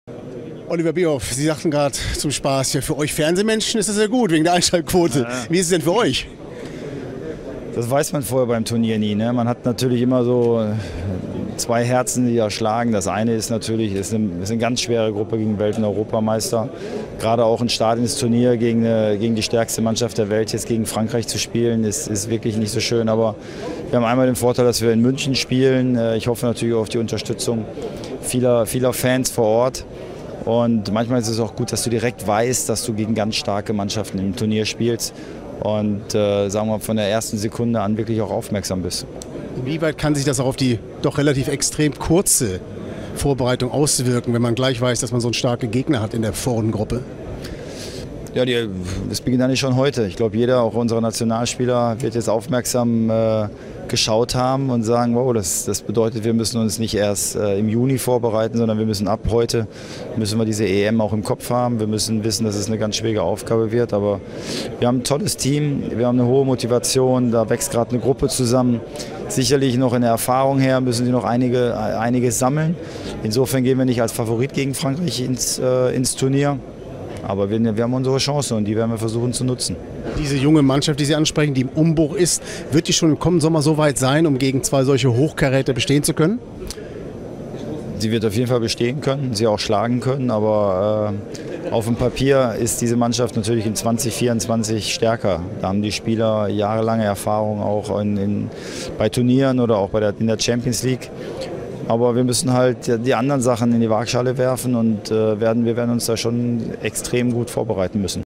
Oliver Bierhoff, Sie sagten gerade zum Spaß, ja, für euch Fernsehmenschen ist das ja gut, wegen der Einschaltquote. Ja. Wie ist es denn für euch? Das weiß man vorher beim Turnier nie. Ne? Man hat natürlich immer so zwei Herzen, die da schlagen. Das eine ist natürlich, ist eine ganz schwere Gruppe gegen Welt- und Europameister. Gerade auch ein Start ins Turnier gegen die stärkste Mannschaft der Welt, jetzt gegen Frankreich zu spielen, ist wirklich nicht so schön. Aber wir haben einmal den Vorteil, dass wir in München spielen. Ich hoffe natürlich auf die Unterstützung vieler Fans vor Ort. Und manchmal ist es auch gut, dass du direkt weißt, dass du gegen ganz starke Mannschaften im Turnier spielst und sagen wir von der ersten Sekunde an wirklich auch aufmerksam bist. Inwieweit kann sich das auch auf die doch relativ extrem kurze Vorbereitung auswirken, wenn man gleich weiß, dass man so einen starken Gegner hat in der Vorrundengruppe? Ja, das beginnt eigentlich schon heute. Ich glaube, jeder, auch unserer Nationalspieler, wird jetzt aufmerksam geschaut haben und sagen, wow, das bedeutet, wir müssen uns nicht erst im Juni vorbereiten, sondern wir müssen ab heute, müssen wir diese EM auch im Kopf haben. Wir müssen wissen, dass es eine ganz schwierige Aufgabe wird. Aber wir haben ein tolles Team, wir haben eine hohe Motivation, da wächst gerade eine Gruppe zusammen. Sicherlich noch in der Erfahrung her müssen sie noch einiges sammeln. Insofern gehen wir nicht als Favorit gegen Frankreich ins Turnier. Aber wir haben unsere Chance und die werden wir versuchen zu nutzen. Diese junge Mannschaft, die Sie ansprechen, die im Umbruch ist, wird die schon im kommenden Sommer so weit sein, um gegen zwei solche Hochkaräter bestehen zu können? Sie wird auf jeden Fall bestehen können, sie auch schlagen können, aber auf dem Papier ist diese Mannschaft natürlich in 2024 stärker. Da haben die Spieler jahrelange Erfahrung auch bei Turnieren oder auch in der Champions League. Aber wir müssen halt die anderen Sachen in die Waagschale werfen und wir werden uns da schon extrem gut vorbereiten müssen.